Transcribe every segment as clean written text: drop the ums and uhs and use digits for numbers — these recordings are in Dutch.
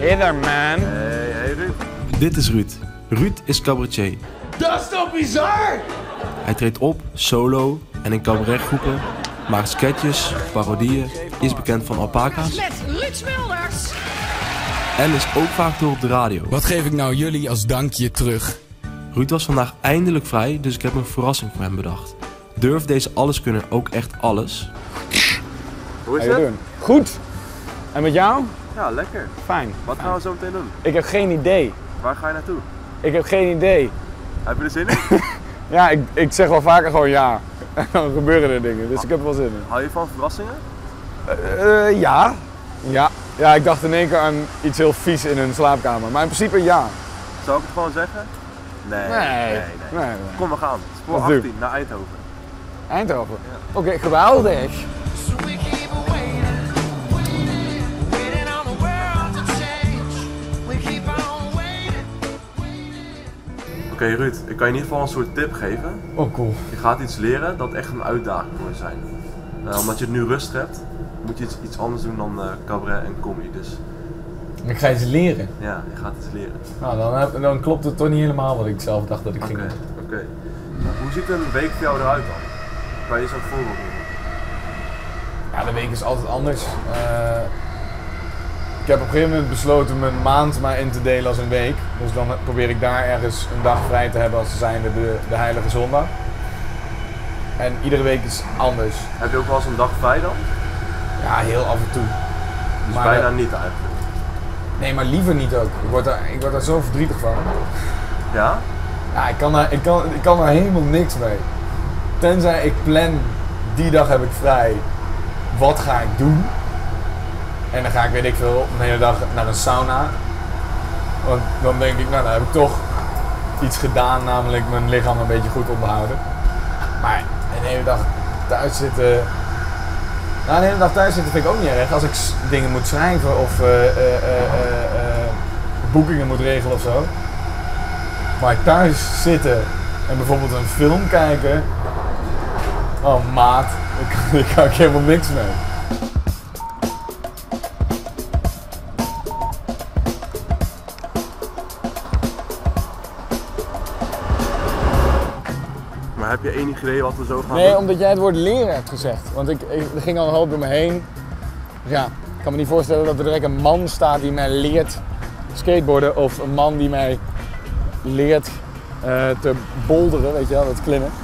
Hey there, man. Hey Ruud. Dit is Ruud. Ruud is cabaretier. Dat is toch bizar? Hij treedt op, solo en in cabaretgroepen, maakt sketches, parodieën, is bekend van alpaca's. Met Ruud Smulders. En is ook vaak door op de radio. Wat geef ik nou jullie als dankje terug? Ruud was vandaag eindelijk vrij, dus ik heb een verrassing voor hem bedacht. Durf deze alleskunner ook echt alles? Hoe is How you het? doing? Goed. En met jou? Ja, lekker. Fijn. Wat gaan we zo meteen doen? Ik heb geen idee. Waar ga je naartoe? Ik heb geen idee. Heb je er zin in? Ja, ik zeg wel vaker gewoon ja. En dan gebeuren er dingen, dus ik heb er wel zin in. Hou je van verrassingen? Ja. Ja, ik dacht in één keer aan iets heel vies in een slaapkamer. Maar in principe ja. Zou ik het gewoon zeggen? Nee. Kom, we gaan. Spoor Wat doe? 18 naar Eindhoven. Eindhoven. Oké, geweldig. Oké, Ruud, ik kan je in ieder geval een soort tip geven. Oh, cool. Je gaat iets leren dat echt een uitdaging voor je zijn. Omdat je nu rust hebt, moet je iets anders doen dan cabaret en comedy. Dus Ik ga iets leren. ja, je gaat iets leren. Nou, dan klopt het toch niet helemaal wat ik zelf dacht dat ik ging doen. Oké. Hoe ziet een week voor jou eruit dan? Kan je eens een voorbeeld noemen? Ja, de week is altijd anders. Ik heb op een gegeven moment besloten mijn maand maar in te delen als een week. Dus dan probeer ik daar ergens een dag vrij te hebben als zijnde de Heilige Zondag. En iedere week is anders. Heb je ook wel eens een dag vrij dan? Ja, heel af en toe. Dus Maar, bijna niet eigenlijk. Nee, maar liever niet ook. Ik word daar zo verdrietig van. Ja? Ja, ik kan er helemaal niks mee. Tenzij ik plan, die dag heb ik vrij. Wat ga ik doen? En dan ga ik, weet ik veel, een hele dag naar een sauna. Want dan denk ik, nou dan heb ik toch iets gedaan, namelijk mijn lichaam een beetje goed onderhouden. Maar een hele dag thuis zitten... Nou, een hele dag thuis zitten vind ik ook niet erg. Als ik dingen moet schrijven of boekingen moet regelen of zo. Maar thuis zitten en bijvoorbeeld een film kijken... Oh maat, daar kan ik helemaal niks mee. Maar heb je enig idee wat we zo gaan Nee, doen? omdat jij het woord leren hebt gezegd. Want er ging al een hoop door me heen. Ja, ik kan me niet voorstellen dat er direct een man staat die mij leert skateboarden. Of een man die mij leert te boulderen, weet je wel, dat klimmen.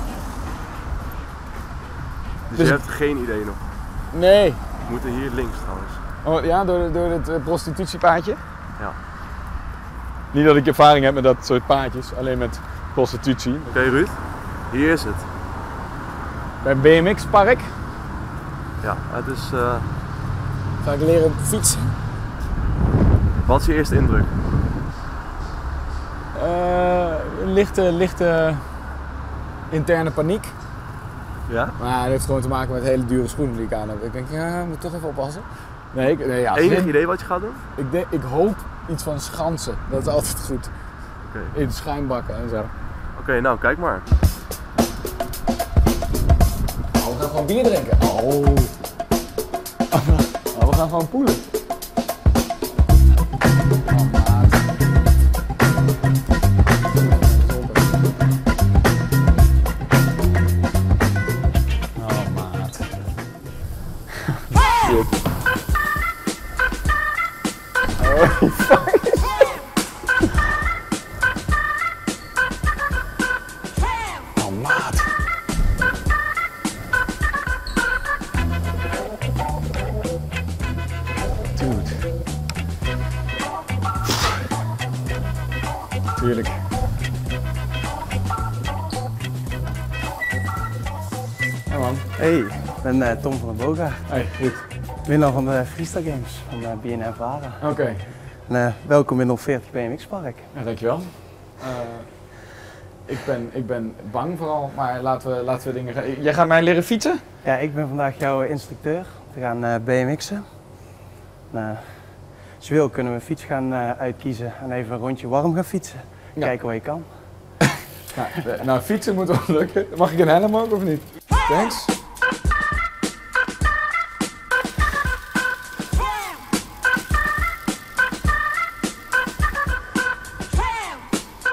Dus je hebt geen idee nog. Nee. We moeten hier links trouwens. Oh, ja, door het prostitutiepaadje? Ja. Niet dat ik ervaring heb met dat soort paadjes, alleen met prostitutie. Oké, Ruud, hier is het. Bij BMX Park Ja, het is... ga ik leren fietsen. Wat is je eerste indruk? Lichte interne paniek. Ja? Maar het heeft gewoon te maken met hele dure schoenen die ik aan heb. Ik denk, ja, ik moet toch even oppassen. Ja, Enig idee wat je gaat doen? Ik hoop iets van schansen. Dat is altijd goed. Oké. In schuimbakken en zo. Oké, nou kijk maar. Oh, we gaan gewoon bier drinken. Oh, we gaan gewoon poelen. Oh, maat. Oh, maat. Shit. Oh, fuck. Oh, maat. Dude. Tuurlijk. Ja man. Hey, ik ben Tom van den Boogaard, Hey, goed. winnaar van de Freestyle Games van BNN Vara. Oké. Welkom in 040 BMX Park. Ja, dankjewel. Ik ben bang vooral, maar laten we dingen gaan. Jij gaat mij leren fietsen? Ja, ik ben vandaag jouw instructeur. We gaan BMX'en. Als je wil kunnen we een fiets gaan uitkiezen en even een rondje warm gaan fietsen. Ja. Kijken wat je kan. Nou, fietsen moet wel lukken. Mag ik een helm ook of niet? Thanks.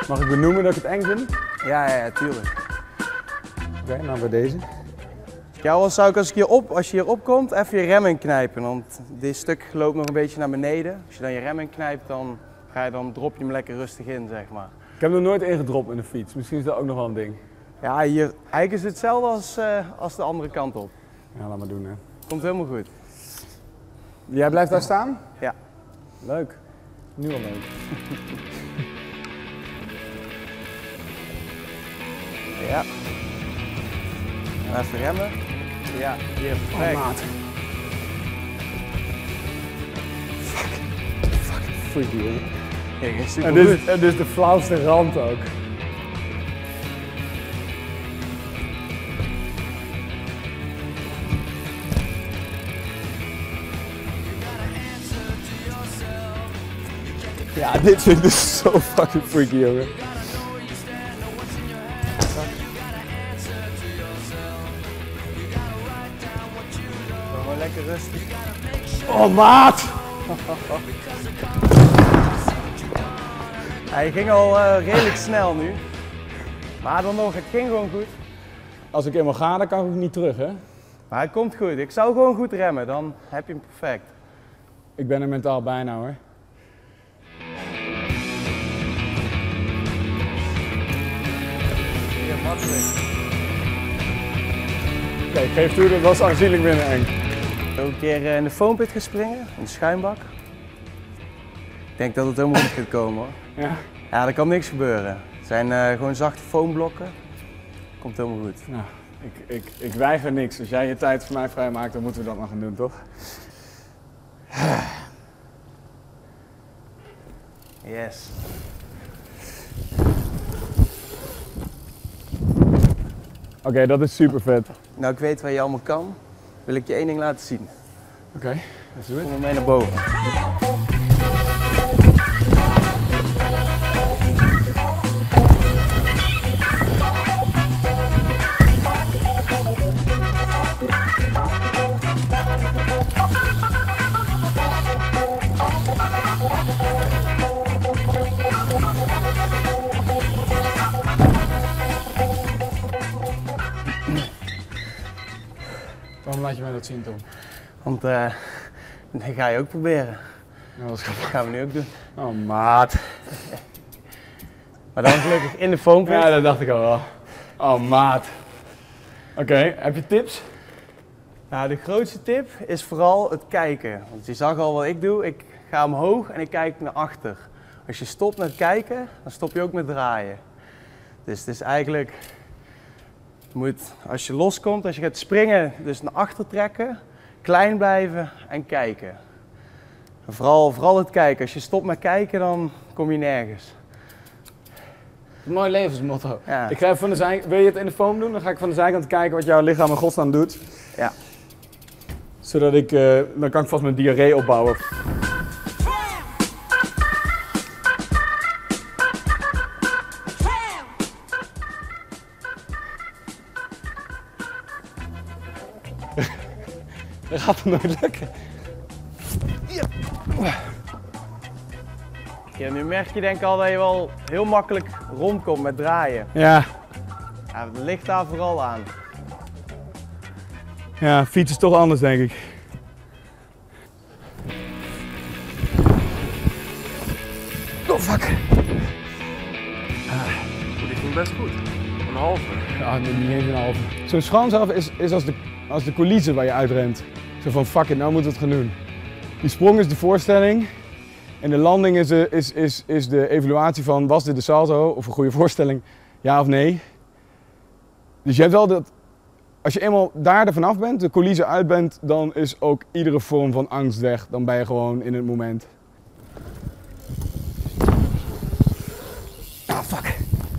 Mag ik benoemen dat ik het eng vind? Ja, tuurlijk. Oké, nou bij deze. Ja, dan zou ik als je hier opkomt, even je rem inknijpen. Want dit stuk loopt nog een beetje naar beneden. Als je dan je rem inknijpt, dan drop je hem lekker rustig in, zeg maar. Ik heb nog nooit ingedropt in de fiets. Misschien is dat ook nog wel een ding. Ja, hier eigenlijk is het hetzelfde als de andere kant op. Ja, laat maar doen hè. Komt helemaal goed. Jij blijft daar staan? Ja. Leuk. Nu al leuk. Ja. En even remmen. Ja, hier, perfect. maat. Fucking freaky hoor. Ja, super En goed. dit is de flauwste rand ook. Ja, dit vind ik dus zo fucking freaky, jongen. Gewoon lekker rustig. Oh, maat! Hij ging al redelijk snel nu. Maar dan nog, het ging gewoon goed. Als ik eenmaal ga, dan kan ik ook niet terug, hè? Maar het komt goed. Ik zou gewoon goed remmen, dan heb je hem perfect. Ik ben er mentaal bijna, hoor. Hier, makkelijk. Oké, ik geef toe, dat was aanzienlijk minder eng. Ook een keer in de foampit gespringen, in de schuimbak. Ik denk dat het helemaal goed gaat komen hoor. Ja? Ja, er kan niks gebeuren. Het zijn gewoon zachte foamblokken. Komt helemaal goed. Nou, ik weiger niks. Als jij je tijd voor mij vrijmaakt, dan moeten we dat maar gaan doen, toch? Yes. Oké, dat is super vet. Nou, ik weet waar je allemaal kan. Wil ik je één ding laten zien. Oké, let's do it. Kom maar mee naar boven. Waarom laat je mij dat zien, Tom? Want dat ga je ook proberen. Ja, dat is Dat grappig. gaan we nu ook doen. Oh, maat. Maar dan gelukkig in de foampit. Ja, dat dacht ik al wel. Oh, maat. Oké, heb je tips? Nou, de grootste tip is vooral het kijken. Want je zag al wat ik doe. Ik ga omhoog en ik kijk naar achter. Als je stopt met kijken, dan stop je ook met draaien. Dus het is eigenlijk... Je moet, als je loskomt, als je gaat springen, dus naar achter trekken, klein blijven en kijken. En vooral het kijken. Als je stopt met kijken, dan kom je nergens. Mooi levensmotto. Ja. Ik ga even van de zijkant. Wil je het in de foam doen? Dan ga ik van de zijkant kijken wat jouw lichaam in godsnaam doet. Ja. Zodat ik, dan kan ik vast mijn diarree opbouwen. Dat gaat het nooit lukken. Ja, nu merk je denk ik al dat je wel heel makkelijk rondkomt met draaien. Ja, Ja, dat ligt daar vooral aan. ja, fiets is toch anders denk ik. Oh fuck. Die ging best goed. Een halve. Ja, niet eens een halve. Zo'n schoonzelf is als de coulisse waar je uitrent. Zo van fuck it, nou moeten we het gaan doen. Die sprong is de voorstelling. En de landing is de evaluatie van was dit de salto of een goede voorstelling, ja of nee. Dus je hebt wel dat, als je eenmaal daar vanaf bent, de coulisse uit bent, dan is ook iedere vorm van angst weg. Dan ben je gewoon in het moment. Ah, fuck.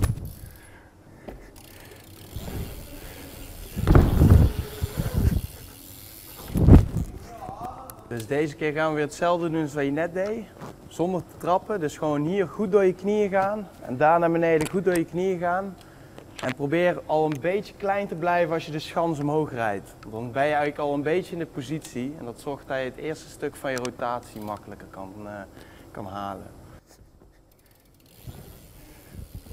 Dus deze keer gaan we weer hetzelfde doen als wat je net deed. Zonder te trappen, dus gewoon hier goed door je knieën gaan. En daar naar beneden goed door je knieën gaan. En probeer al een beetje klein te blijven als je de schans omhoog rijdt. Dan ben je eigenlijk al een beetje in de positie. En dat zorgt dat je het eerste stuk van je rotatie makkelijker kan halen.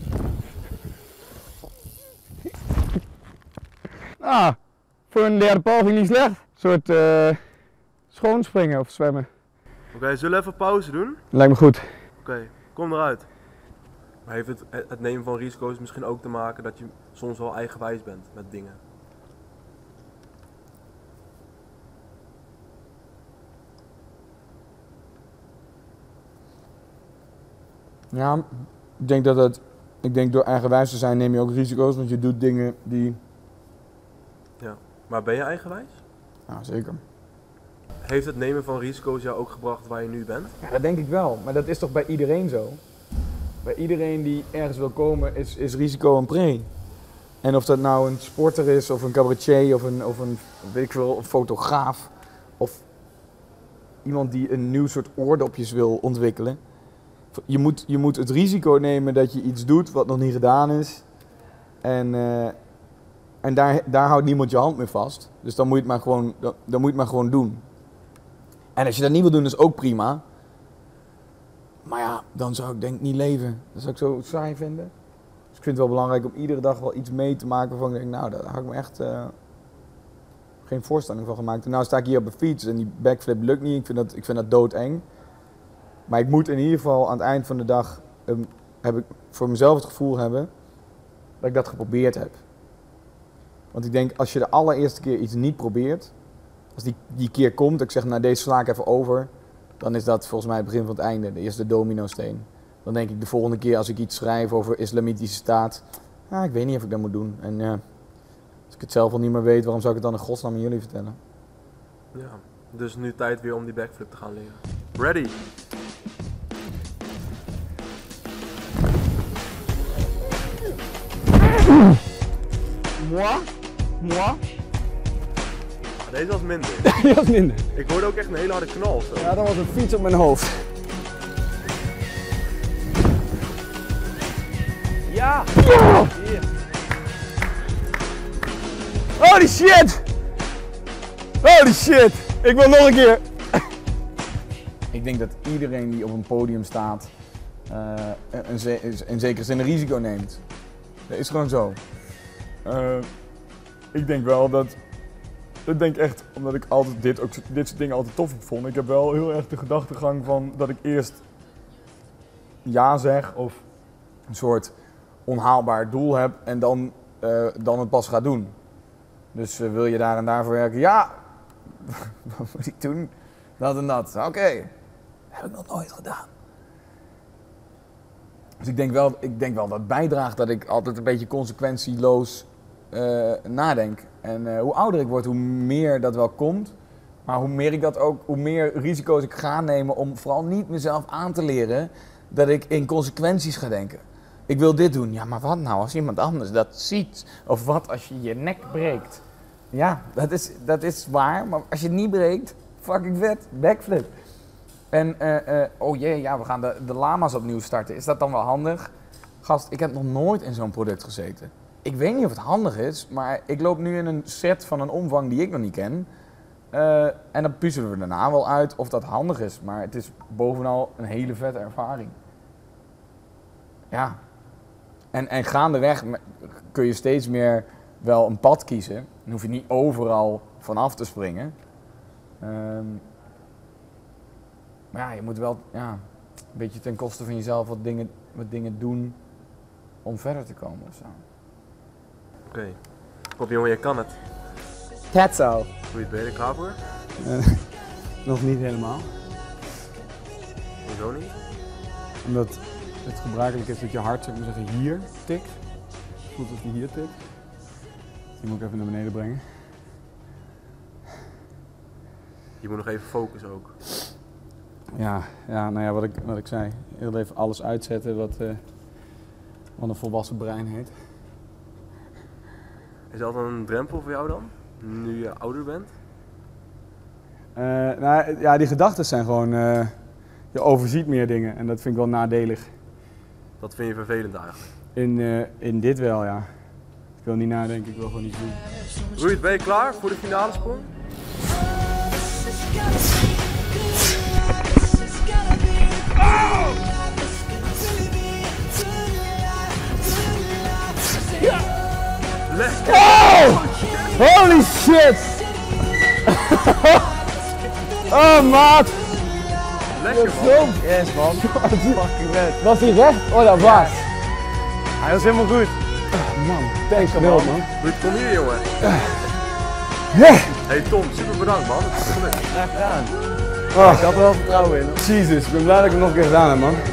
Ah, voor een derde poging niet slecht. Een soort schoonspringen of zwemmen. Oké, zullen we even pauze doen? Lijkt me goed. Oké, kom eruit. Maar heeft het nemen van risico's misschien ook te maken dat je soms wel eigenwijs bent met dingen? Ja, ik denk door eigenwijs te zijn neem je ook risico's, want je doet dingen die... Ja, maar ben je eigenwijs? Ja, zeker. Heeft het nemen van risico's jou ook gebracht waar je nu bent? Ja, dat denk ik wel, maar dat is toch bij iedereen zo? Bij iedereen die ergens wil komen is risico een pre. En of dat nou een sporter is, of een cabaretier, of een weet ik veel, een fotograaf, of iemand die een nieuw soort oordopjes wil ontwikkelen. Je moet het risico nemen dat je iets doet wat nog niet gedaan is. En daar houdt niemand je hand meer vast. Dus dan moet je het maar gewoon doen. En als je dat niet wil doen, is ook prima. Maar ja, dan zou ik denk ik niet leven. Dat zou ik zo saai vinden. Dus ik vind het wel belangrijk om iedere dag wel iets mee te maken waarvan ik denk, nou, daar had ik me echt geen voorstelling van gemaakt. En nou sta ik hier op een fiets en die backflip lukt niet. Ik vind dat doodeng. Maar ik moet in ieder geval aan het eind van de dag heb ik voor mezelf het gevoel hebben dat ik dat geprobeerd heb. Want ik denk, als je de allereerste keer iets niet probeert, als die keer komt, ik zeg, nou deze sla ik even over, dan is dat volgens mij het begin van het einde, de eerste dominosteen. Dan denk ik de volgende keer als ik iets schrijf over islamitische staat, ik weet niet of ik dat moet doen. En als ik het zelf al niet meer weet, waarom zou ik het dan in godsnaam aan jullie vertellen? Ja, dus nu tijd weer om die backflip te gaan leren. Ready? Moi? Deze was minder. Die was minder. Ik hoorde ook echt een hele harde knal. Zo. Ja, dan was een fiets op mijn hoofd. Ja! Holy shit! Holy shit! Ik wil nog een keer! Ik denk dat iedereen die op een podium staat, in zekere zin een risico neemt. Dat is gewoon zo. Ik denk wel dat... Ik denk echt, omdat ik altijd dit soort dingen altijd tof vond. Ik heb wel heel erg de gedachtegang van dat ik eerst ja zeg of een soort onhaalbaar doel heb en dan het pas ga doen. Dus wil je daar en daarvoor werken? Ja! Wat moet ik doen? Dat en dat. Oké. Dat heb ik nog nooit gedaan. Dus ik denk wel dat het bijdraagt dat ik altijd een beetje consequentieloos nadenk. En hoe ouder ik word, hoe meer dat wel komt. Maar hoe meer risico's ik ga nemen om vooral niet mezelf aan te leren dat ik in consequenties ga denken. Ik wil dit doen. Ja, maar wat nou als iemand anders dat ziet? Of wat als je je nek breekt? Ja, dat is waar. Maar als je het niet breekt, fucking vet. Backflip. En oh jee, ja, we gaan de lama's opnieuw starten. Is dat dan wel handig? Gast, ik heb nog nooit in zo'n product gezeten. Ik weet niet of het handig is, maar ik loop nu in een set van een omvang die ik nog niet ken. En dan puzzelen we daarna wel uit of dat handig is. Maar het is bovenal een hele vette ervaring. Ja. En gaandeweg kun je steeds meer wel een pad kiezen. Dan hoef je niet overal vanaf te springen. Maar ja, je moet wel een beetje ten koste van jezelf wat dingen doen om verder te komen of zo. Oké. Kom jongen, je kan het. Dat zo. Ben je er klaar voor? Nog niet helemaal. Hoezo niet? Omdat het gebruikelijk is dat je hart, zeg maar zeggen, hier tikt. Het voelt als die hier tikt. Die moet ik even naar beneden brengen. Je moet nog even focussen ook. Ja, nou ja, wat ik zei. Heel even alles uitzetten wat een volwassen brein heet. Is dat dan een drempel voor jou dan? Nu je ouder bent? Nou ja, die gedachten zijn gewoon, je overziet meer dingen en dat vind ik wel nadelig. Dat vind je vervelend eigenlijk? In dit wel, ja. Ik wil niet nadenken, ik wil gewoon iets doen. Ruud, ben je klaar voor de finale sprong? Let's go! Holy shit! Oh, maat! Lekker man. Yes man. Fucking vet. Was hij recht? Oh, dat was. Hij was helemaal goed. Man, thanks man. Kom hier jongen. Hey Tom, super bedankt man. Het is gelukt. Graag gedaan. Oh, Ik had er wel vertrouwen in. Hoor. Jesus, ik ben blij dat ik het nog een keer gedaan heb, man.